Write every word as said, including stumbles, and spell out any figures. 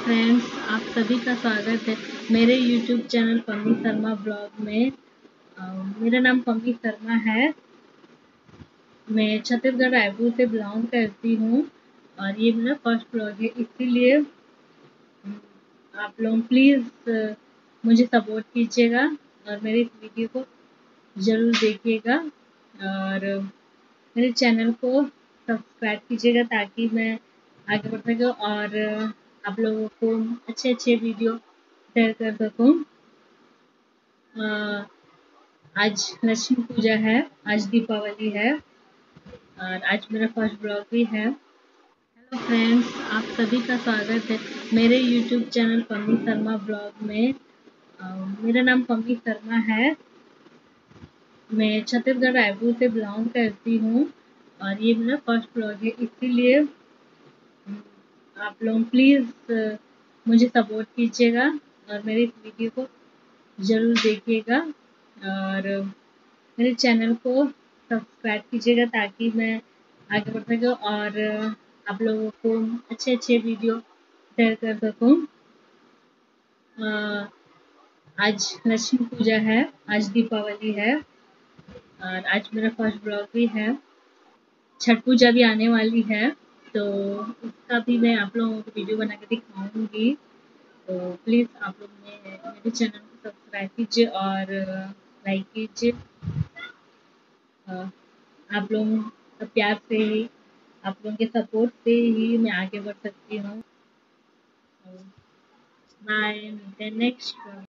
Friends, आप सभी का स्वागत है मेरे YouTube channel Pammi Sharma blog में। अ, मेरा नाम पम्मी शर्मा है। मैं छत्तीसगढ़ रायपुर से बिलोंग करती हूँ और ये मेरा फर्स्ट ब्लॉग है, इसीलिए अम, आप लोग प्लीज़ मुझे सपोर्ट कीजिएगा और मेरे इस वीडियो को ज़रूर देखिएगा और मेरे चैनल को सब्सक्राइब कीजिएगा ताकि मैं आगे बढ़ सकूँ और आप लोगों को अच्छे अच्छे वीडियो शेयर कर सकूँ। अ, आज लक्ष्मी पूजा है, आज दीपावली है और आज मेरा फर्स्ट ब्लॉग भी है। हेलो फ्रेंड्स, आप सभी का स्वागत है मेरे YouTube channel Pammi Sharma blog में। अ, मेरा नाम पम्मी शर्मा है। मैं छत्तीसगढ़ रायपुर से बिलोंग करती हूँ और ये मेरा फर्स्ट ब्लॉग है, इसीलिए अम, आप लोग प्लीज़ मुझे सपोर्ट कीजिएगा और मेरे इस वीडियो को ज़रूर देखिएगा और मेरे चैनल को सब्सक्राइब कीजिएगा ताकि मैं आगे बढ़ सकूँ और आप लोगों को अच्छे अच्छे वीडियो शेयर कर सकूँ। अ, आज लक्ष्मी पूजा है, आज दीपावली है और आज मेरा फर्स्ट ब्लॉग भी है। छठ पूजा भी आने वाली है, तो उसका भी मैं आप लोगों को वीडियो बना के दिखाऊंगी। तो प्लीज़ आप लोग ने मेरे चैनल को सब्सक्राइब कीजिए और लाइक कीजिए। अ, आप लोगों का प्यार से ही, आप लोगों के सपोर्ट से ही मैं आगे बढ़ सकती हूँ। बाय, मिलते हैं नेक्स्ट।